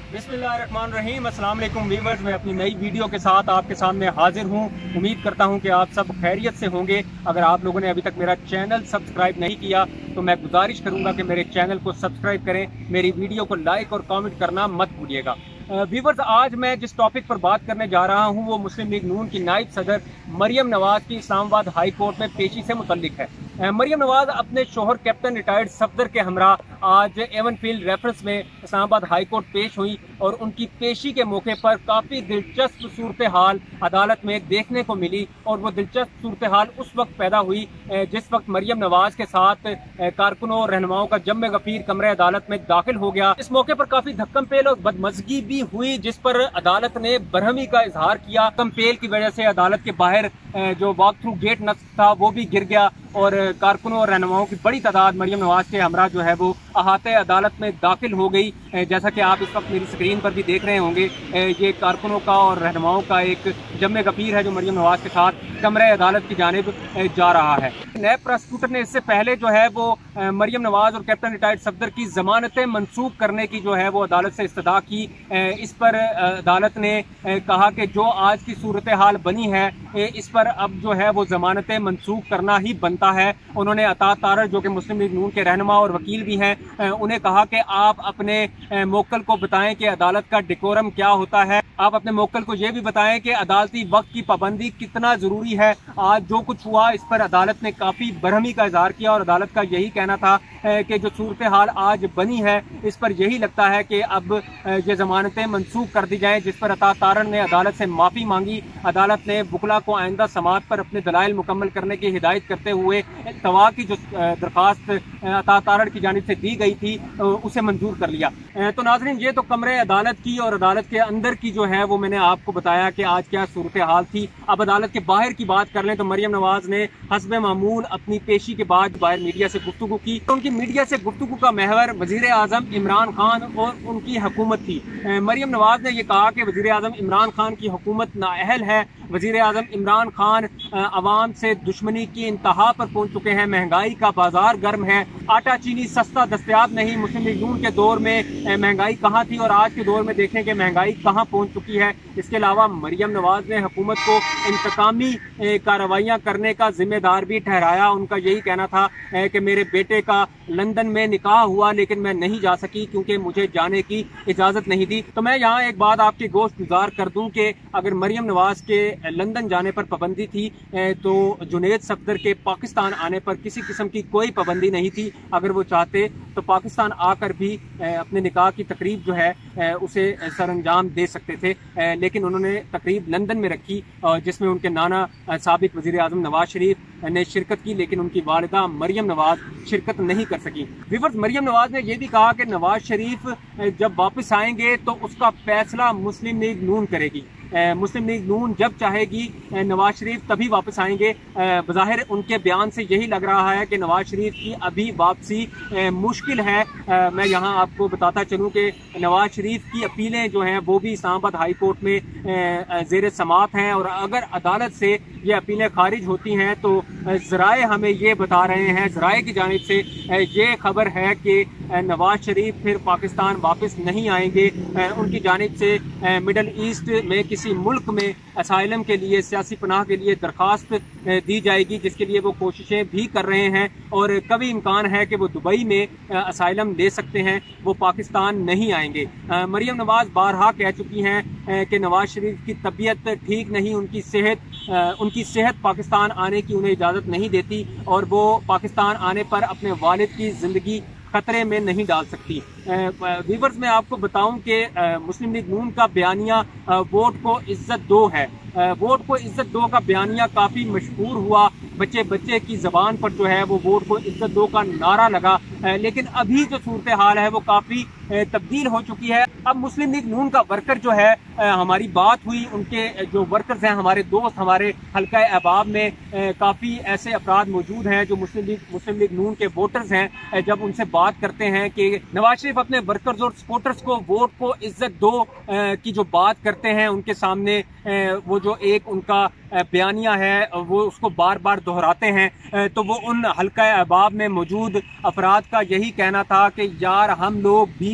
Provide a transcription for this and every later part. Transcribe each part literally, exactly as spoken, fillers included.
बिस्मिल्लाहिर्रहमानिर्रहीम। अस्सलाम वालेकुम व्यूअर्स, मैं अपनी नई वीडियो के साथ आपके सामने हाजिर हूँ। उम्मीद करता हूँ कि आप सब खैरियत से होंगे। अगर आप लोगों ने अभी तक मेरा चैनल सब्सक्राइब नहीं किया तो मैं गुजारिश करूँगा कि मेरे चैनल को सब्सक्राइब करें, मेरी वीडियो को लाइक और कमेंट करना मत भूलिएगा। व्यूअर्स, आज मैं जिस टॉपिक पर बात करने जा रहा हूँ वो मुस्लिम लीग नून की नायब सदर मरियम नवाज की इस्लामाबाद हाई कोर्ट में पेशी से मुतल्लिक है। मरियम नवाज अपने शोहर कैप्टन रिटायर्ड सफदर के हमरा आज एवनफील्ड रेफरेंस में इस्लामाबाद हाई कोर्ट पेश हुई और उनकी पेशी के मौके पर काफ़ी दिलचस्प सूरत हाल अदालत में देखने को मिली। और वो दिलचस्प सूरत हाल उस वक्त पैदा हुई जिस वक्त मरियम नवाज के साथ कारकुनों और रहनुमाओं का जम गफीर कमरे अदालत में दाखिल हो गया। इस मौके पर काफ़ी धक्कम पेल और बदमजगी भी हुई, जिस पर अदालत ने बरहमी का इजहार किया। धक्कम पेल की वजह से अदालत के बाहर जो वॉक थ्रू गेट नस्ब था वो भी गिर गया और कारकुनों और रहनुमाओं की बड़ी तादाद मरियम नवाज के हमरा जो है वो अहाते अदालत में दाखिल हो गई। जैसा कि आप इस वक्त मेरी स्क्रीन पर भी देख रहे होंगे, ये कारकुनों का और रहनुमाओं का एक जम्मे गफीर है जो मरियम नवाज के साथ कमरे अदालत की जानिब जा रहा है। नैब प्रोसिक्यूटर ने इससे पहले जो है वो मरियम नवाज और कैप्टन रिटायर्ड सफदर की जमानतें मनसूख करने की जो है वो अदालत से इस्तदा की। इस पर अदालत ने कहा कि जो आज की सूरत हाल बनी है इस पर अब जो है वो जमानतें मनसूख करना ही बनता है। उन्होंने अता तारड़ जो कि मुस्लिम लीग नून के रहनुमा और वकील भी हैं, उन्हें कहा कि आप अपने मोक्कल को बताएं कि अदालत का डिकोरम क्या होता है। आप अपने मोक्कल को ये भी बताएं कि अदालती वक्त की पाबंदी कितना ज़रूरी है। आज जो कुछ हुआ इस पर अदालत ने काफ़ी बरहमी का इजहार किया और अदालत का यही कहना था कि जो सूरत हाल आज बनी है इस पर यही लगता है कि अब ये ज़मानतें मनसूख कर दी जाएँ, जिस पर अता तारड़ ने अदालत से माफ़ी मांगी। अदालत ने बुकला को आइंदा समात पर अपने दलाइल मुकम्मल करने की हिदायत करते हुए तवा की जो दरख्वास्त अता तारड़ की जानिब से दी गई थी उसे मंजूर कर लिया। तो नाज़रीन, ये तो कमरे अदालत की और अदालत के अंदर की जो है वो मैंने आपको बताया कि आज क्या सूरत हाल थी। अब अदालत के बाहर की बात कर लें तो मरियम नवाज ने हस्बे मामूल अपनी पेशी के बाद बाहर मीडिया से गुफ्तगू की। तो उनकी मीडिया से गुफ्तगू का महवर वज़ीर आज़म इमरान खान और उनकी हुकूमत थी। मरियम नवाज ने यह कहा कि वज़ीर आज़म इमरान खान की हुकूमत नाअहल है। वज़ीर आज़म इमरान खान अवाम से दुश्मनी की इंतहा पर पहुंच चुके हैं। महंगाई का बाजार गर्म है, आटा चीनी सस्ता दस्तयाब नहीं। मुस्लिम लीग नून के दौर में महंगाई कहाँ थी और आज के दौर में देखें कि महंगाई कहाँ पहुंच चुकी है। इसके अलावा मरियम नवाज ने हुकूमत को इंतकामी कार्रवाइयाँ करने का जिम्मेदार भी ठहराया। उनका यही कहना था कि मेरे बेटे का लंदन में निकाह हुआ लेकिन मैं नहीं जा सकी क्योंकि मुझे जाने की इजाज़त नहीं दी। तो मैं यहाँ एक बात आपकी गोश्त गुजार कर दूँ कि अगर मरियम नवाज के लंदन जाने पर पाबंदी थी तो जुनेद सफदर के पाकिस्तान आने पर किसी किस्म की कोई पाबंदी नहीं थी। अगर वो चाहते तो पाकिस्तान आकर भी अपने निकाह की तकरीब जो है उसे सरअंजाम दे सकते थे, लेकिन उन्होंने तकरीब लंदन में रखी जिसमें उनके नाना साबिक वज़ीर आज़म नवाज शरीफ ने शिरकत की, लेकिन उनकी वालिदा मरियम नवाज शिरकत नहीं कर सकी। व्यूअर्स, मरियम नवाज ने यह भी कहा कि नवाज शरीफ जब वापस आएंगे तो उसका फैसला मुस्लिम लीग नून करेगी। मुस्लिम लीग नून जब चाहेगी नवाज शरीफ तभी वापस आएंगे। बज़ाहिर उनके बयान से यही लग रहा है कि नवाज शरीफ की अभी वापसी मुश्किल है। मैं यहाँ आपको बताता चलूँ कि नवाज शरीफ की अपीलें जो हैं वो भी इस्लामाबाद हाई कोर्ट में ज़ेर समात हैं और अगर अदालत से ये अपीलें खारिज होती हैं तो ज़राए हमें ये बता रहे हैं, ज़राए की जानिब से ये खबर है कि नवाज शरीफ फिर पाकिस्तान वापस नहीं आएंगे। उनकी जानिब से मिडल ईस्ट में किसी मुल्क में असाइलम के लिए, सियासी पनाह के लिए दरख्वास्त दी जाएगी, जिसके लिए वो कोशिशें भी कर रहे हैं और कभी इम्कान है कि वो दुबई में असाइलम ले सकते हैं, वो पाकिस्तान नहीं आएंगे। मरियम नवाज बारहा कह चुकी हैं कि नवाज शरीफ की तबीयत ठीक नहीं, उनकी सेहत उनकी सेहत पाकिस्तान आने की उन्हें इजाज़त नहीं देती और वो पाकिस्तान आने पर अपने वालिद की ज़िंदगी खतरे में नहीं डाल सकती। व्यूअर्स, मैं आपको बताऊं कि मुस्लिम लीग नून का बयानिया वोट को इज्जत दो है। वोट को इज्जत दो का बयानिया काफ़ी मशहूर हुआ, बच्चे बच्चे की ज़बान पर जो है वो वोट को इज्जत दो का नारा लगा, लेकिन अभी जो सूरत हाल है वो काफ़ी तब्दील हो चुकी है। अब मुस्लिम लीग नून का वर्कर जो है, हमारी बात हुई, उनके जो वर्कर्स हैं, हमारे दोस्त, हमारे हल्का अहबाब में काफ़ी ऐसे अफराद मौजूद हैं जो मुस्लिम लीग मुस्लिम लीग नून के वोटर्स हैं। जब उनसे बात करते हैं कि नवाज शरीफ अपने वर्कर्स और सपोर्टर्स को वोट को इज्जत दो की जो बात करते हैं, उनके सामने वो जो एक उनका बयानिया है वो उसको बार बार दोहराते हैं, तो वो उन हल्का अहबाब में मौजूद अफराद का यही कहना था कि यार हम लोग भी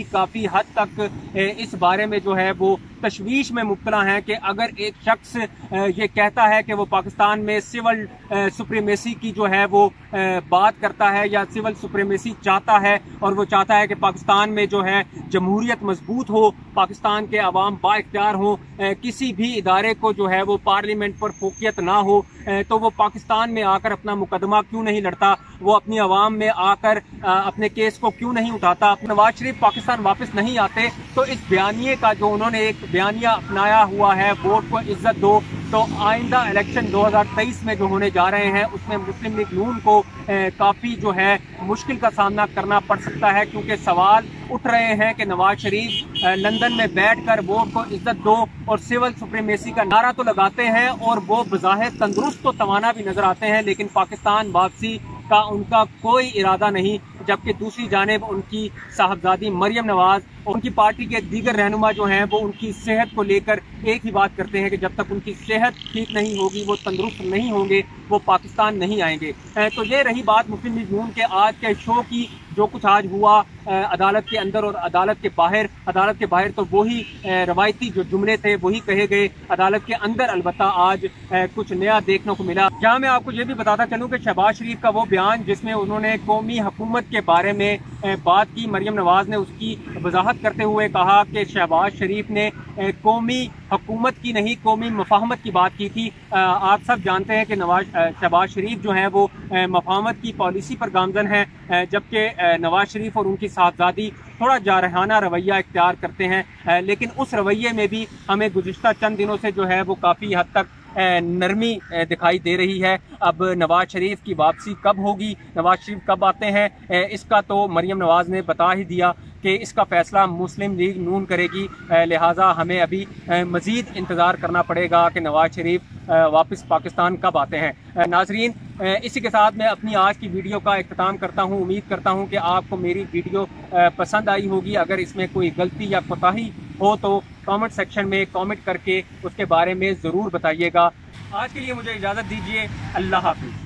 काफ़ी हद तक इस बारे में जो है वो तशवीश में मुब्तला हैं कि अगर एक शख्स ये कहता है कि वो पाकिस्तान में सिविल सुप्रीमेसी की जो है वो बात करता है या सिविल सुप्रीमेसी चाहता है और वो चाहता है कि पाकिस्तान में जो है जमहूरियत मजबूत हो, पाकिस्तान के अवाम बाइख्तियार हो, किसी भी इदारे को जो है वो पार्लियामेंट पर फोकियत ना हो, तो वो पाकिस्तान में आकर अपना मुकदमा क्यों नहीं लड़ता, वो अपनी आवाम में आकर अपने केस को क्यों नहीं उठाता। नवाज शरीफ पाकिस्तान वापस नहीं आते तो इस बयानिए का जो उन्होंने एक बयानिया अपनाया हुआ है, वोट को इज्जत दो, तो आइंदा इलेक्शन दो हज़ार तेईस में जो होने जा रहे हैं उसमें मुस्लिम लीग नून को काफ़ी जो है मुश्किल का सामना करना पड़ सकता है, क्योंकि सवाल उठ रहे हैं कि नवाज शरीफ लंदन में बैठकर वोट को इज्जत दो और सिविल सुप्रीमेसी का नारा तो लगाते हैं और वो बज़ाहिर तंदुरुस्त तो तवाना भी नजर आते हैं, लेकिन पाकिस्तान वापसी का उनका कोई इरादा नहीं। जबकि दूसरी जानिब उनकी साहबजादी मरियम नवाज और उनकी पार्टी के दीगर रहनुमा जो हैं वो उनकी सेहत को लेकर एक ही बात करते हैं कि जब तक उनकी सेहत ठीक नहीं होगी, वो तंदुरुस्त नहीं होंगे, वो पाकिस्तान नहीं आएंगे। तो ये रही बात मुस्लिम लीग नून के आज के शो की। जो कुछ आज हुआ अदालत के अंदर और अदालत के बाहर, अदालत के बाहर तो वही रवायती जो जुमले थे वही कहे गए, अदालत के अंदर अलबत्ता आज कुछ नया देखने को मिला। जहाँ मैं आपको ये भी बताता चलूँ कि शहबाज शरीफ का वो बयान जिसमें उन्होंने कौमी हुकूमत के बारे में बात की, मरियम नवाज ने उसकी वजाहत करते हुए कहा कि शहबाज शरीफ ने कौमी हुकूमत की नहीं कौमी मफाहमत की बात की थी। आप सब जानते हैं कि नवाज शहबाज शरीफ जो है वो मफाहमत की पॉलिसी पर गामजन है, जबकि नवाज शरीफ और उनकी साहबजादी थोड़ा जारहाना रवैया इख्तियार करते हैं, लेकिन उस रवैये में भी हमें गुज़िश्ता चंद दिनों से जो है वो काफ़ी हद तक नरमी दिखाई दे रही है। अब नवाज शरीफ की वापसी कब होगी, नवाज शरीफ कब आते हैं, इसका तो मरियम नवाज ने बता ही दिया कि इसका फ़ैसला मुस्लिम लीग नून करेगी, लिहाजा हमें अभी मज़ीद इंतज़ार करना पड़ेगा कि नवाज शरीफ वापस पाकिस्तान कब आते हैं। नाजरीन, इसी के साथ मैं अपनी आज की वीडियो का इख्तिताम करता हूँ। उम्मीद करता हूँ कि आपको मेरी वीडियो पसंद आई होगी। अगर इसमें कोई गलती या कोताही हो तो कमेंट सेक्शन में कमेंट करके उसके बारे में ज़रूर बताइएगा। आज के लिए मुझे इजाज़त दीजिए। अल्लाह हाफ़िज़।